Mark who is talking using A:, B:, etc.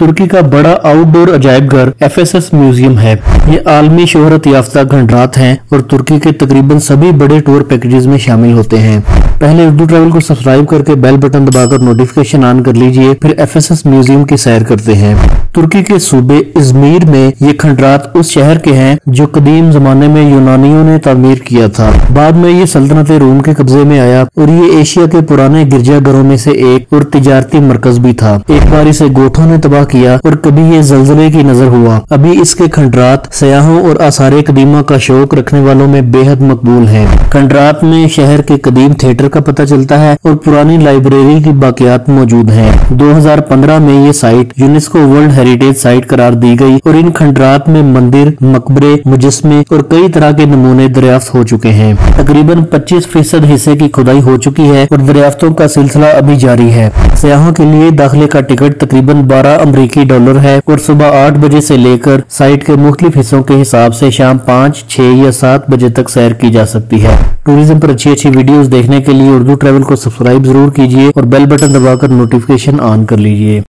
A: तुर्की का बड़ा आउटडोर अजायब घर एफएसएस म्यूजियम है। ये आलमी शोहरत याफ्ता खंडरात हैं और तुर्की के तकरीबन सभी बड़े टूर पैकेजेस में शामिल होते हैं। पहले उर्दू ट्रैवल को सब्सक्राइब करके बेल बटन दबाकर नोटिफिकेशन ऑन कर लीजिए, फिर एफएसएस म्यूजियम की सैर करते हैं। तुर्की के सूबे इजमीर में ये खंडरात उस शहर के हैं जो कदीम जमाने में यूनानियों ने तामीर किया था। बाद में ये सल्तनत रूम के कब्जे में आया और ये एशिया के पुराने गिरजाघरों में से एक और तिजारती मरकज भी था। एक बार इसे गोठों ने तबाह किया और कभी ये जलजले की नजर हुआ। अभी इसके खंडरात सयाहों और आसारे कदीमा का शौक रखने वालों में बेहद मकबूल हैं। खंडरात में शहर के कदीम थिएटर का पता चलता है और पुरानी लाइब्रेरी की बाकियात मौजूद हैं। 2015 में ये site UNESCO world heritage site करार दी गई और इन खंडरात में मंदिर, मकबरे, मुजस्मे और कई तरह के नमूने दरियाफ्त हो चुके हैं। तकरीबन 25% हिस्से की खुदाई हो चुकी है और दरियाफ्तों का सिलसिला अभी जारी है। सयाहों के लिए दाखिले का टिकट तकरीबन 12 अमरीकी डॉलर है और सुबह 8 बजे से लेकर साइट के मुख्तलिफ हिस्सों के हिसाब से शाम 5, 6 या 7 बजे तक सैर की जा सकती है। टूरिज्म पर अच्छी वीडियोस देखने के लिए उर्दू ट्रैवल को सब्सक्राइब जरूर कीजिए और बेल बटन दबाकर नोटिफिकेशन ऑन कर लीजिए।